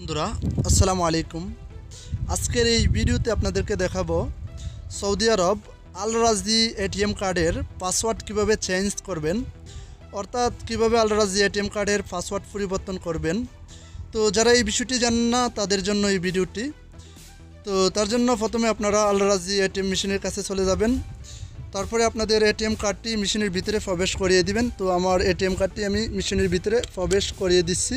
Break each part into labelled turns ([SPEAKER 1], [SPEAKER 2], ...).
[SPEAKER 1] বন্ধুরা আসসালামু আলাইকুম। আজকের এই ভিডিওতে আপনাদেরকে দেখাবো সৌদি আরব আল রাজি এটিএম কার্ডের পাসওয়ার্ড কিভাবে চেঞ্জ করবেন, অর্থাৎ কিভাবে আল রাজি এটিএম কার্ডের পাসওয়ার্ড পরিবর্তন করবেন। তো যারা এই বিষয়টি জানেন না তাদের জন্য এই ভিডিওটি। তো তার জন্য প্রথমে আপনারা আল রাজি এটিএম মেশিনের কাছে চলে যাবেন। তারপরে আপনাদের এটিএম কার্ডটি মেশিনের ভিতরে প্রবেশ করিয়ে দিবেন। তো আমার এটিএম কার্ডটি আমি মেশিনের ভিতরে প্রবেশ করিয়ে দিচ্ছি।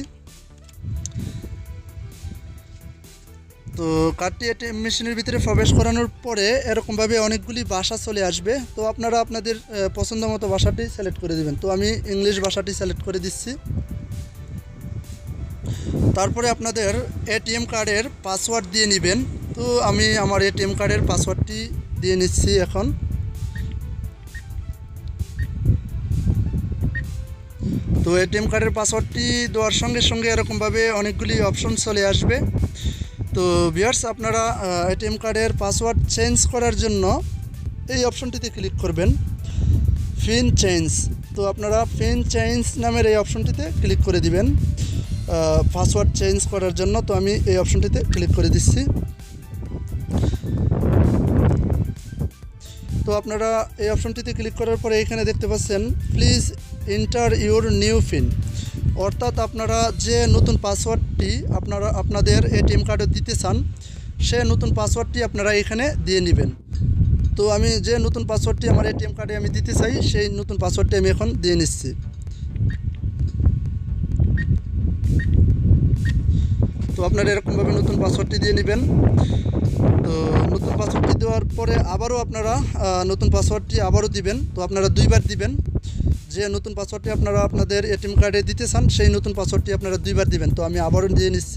[SPEAKER 1] তো কার্ডটি এটিএম মেশিনের ভিতরে প্রবেশ করানোর পরে এরকমভাবে অনেকগুলি ভাষা চলে আসবে। তো আপনারা আপনাদের পছন্দ মতো ভাষাটি সিলেক্ট করে দিবেন। তো আমি ইংলিশ ভাষাটি সিলেক্ট করে দিচ্ছি। তারপরে আপনাদের এটিএম কার্ডের পাসওয়ার্ড দিয়ে নেবেন। তো আমি আমার এটিএম কার্ডের পাসওয়ার্ডটি দিয়ে নিচ্ছি এখন। তো এটিএম কার্ডের পাসওয়ার্ডটি দেওয়ার সঙ্গে সঙ্গে এরকমভাবে অনেকগুলি অপশন চলে আসবে। তো ভিউয়ার্স, আপনারা এটিএম কার্ডের পাসওয়ার্ড চেঞ্জ করার জন্য এই অপশনটিতে ক্লিক করবেন, পিন চেঞ্জ। তো আপনারা পিন চেঞ্জ নামের এই অপশনটিতে ক্লিক করে দিবেন পাসওয়ার্ড চেঞ্জ করার জন্য। তো আমি এই অপশনটিতে ক্লিক করে দিচ্ছি। তো আপনারা এই অপশনটিতে ক্লিক করার পরে এখানে দেখতে পাচ্ছেন please enter your new pin, অর্থাৎ আপনারা যে নতুন পাসওয়ার্ডটি আপনাদের এটিএম কার্ডে দিতে চান সে নতুন পাসওয়ার্ডটি আপনারা এখানে দিয়ে নেবেন। তো আমি যে নতুন পাসওয়ার্ডটি আমার এটিএম কার্ডে আমি দিতে চাই সেই নতুন পাসওয়ার্ডটি আমি এখন দিয়ে নিচ্ছি। তো আপনারা এরকমভাবে নতুন পাসওয়ার্ডটি দিয়ে নেবেন। তো নতুন পাসওয়ার্ডটি দেওয়ার পরে আবারও আপনারা নতুন পাসওয়ার্ডটি আবারও দিবেন। তো আপনারা দুইবার দিবেন। যে নতুন পাসওয়ার্ডটি আপনারা আপনাদের এটিএম কার্ডে দিতে চান সেই নতুন পাসওয়ার্ডটি আপনারা দুইবার দিবেন। তো আমি আবারও দিয়ে নিচ্ছি।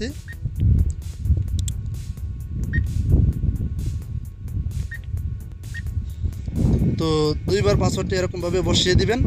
[SPEAKER 1] তো দুইবার পাসওয়ার্ডটি এরকমভাবে বসিয়ে দিবেন।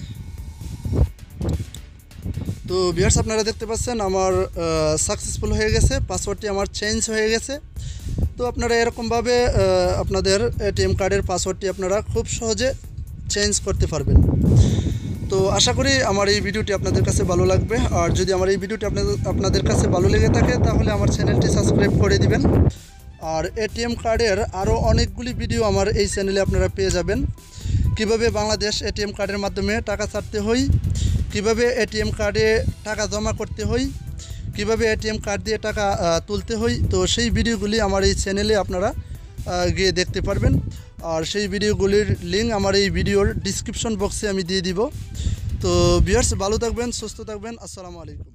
[SPEAKER 1] তো ভিউয়ার্স, আপনারা দেখতে পাচ্ছেন আমার সাকসেসফুল হয়ে গেছে, পাসওয়ার্ডটি আমার চেঞ্জ হয়ে গেছে। তো আপনারা এরকমভাবে আপনাদের এটিএম কার্ডের পাসওয়ার্ডটি আপনারা খুব সহজে চেঞ্জ করতে পারবেন। তো আশা করি আমার এই ভিডিওটি আপনাদের কাছে ভালো লাগবে। আর যদি আমার এই ভিডিওটি আপনাদের কাছে ভালো লেগে থাকে তাহলে আমার চ্যানেলটি সাবস্ক্রাইব করে দিবেন। আর এটিএম কার্ডের আরও অনেকগুলি ভিডিও আমার এই চ্যানেলে আপনারা পেয়ে যাবেন। কিভাবে বাংলাদেশ এটিএম কার্ডের মাধ্যমে টাকা ছাড়তে হয়, কিভাবে এটিএম কার্ডে টাকা জমা করতে হয়, কিভাবে এটিএম কার্ড দিয়ে টাকা তুলতে হয়। তো সেই ভিডিওগুলি আমার এই চ্যানেলে আপনারা গিয়ে দেখতে পারবেন। আর সেই ভিডিওগুলির লিঙ্ক আমার এই ভিডিওর ডিসক্রিপশন বক্সে আমি দিয়ে দিব। তো ভিউয়ার্স, ভালো থাকবেন, সুস্থ থাকবেন। আসসালামু আলাইকুম।